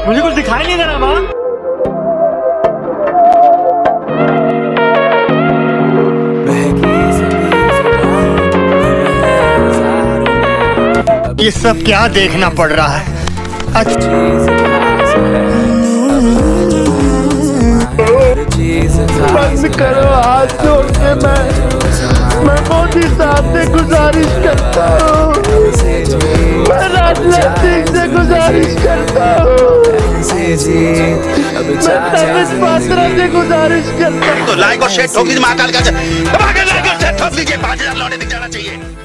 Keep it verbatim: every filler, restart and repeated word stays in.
मुझे कुछ दिखाई नहीं दे रहा माँ। ये सब क्या देखना पड़ रहा है? बंद करो हाथ जोड़ के, मैं मैं मोदी साहब से गुजारिश करता हूँ, मैं राजनाथ सिंह से गुजारिश करता हूँ, मैं तमिल पात्रा से गुजारिश करता हूँ। तो लाइक और शेयर ठोक दीजिए, महाकाल का लाइक और शेयर ठोक दीजिए, पाँच हजार लौटे दिख जाना चाहिए।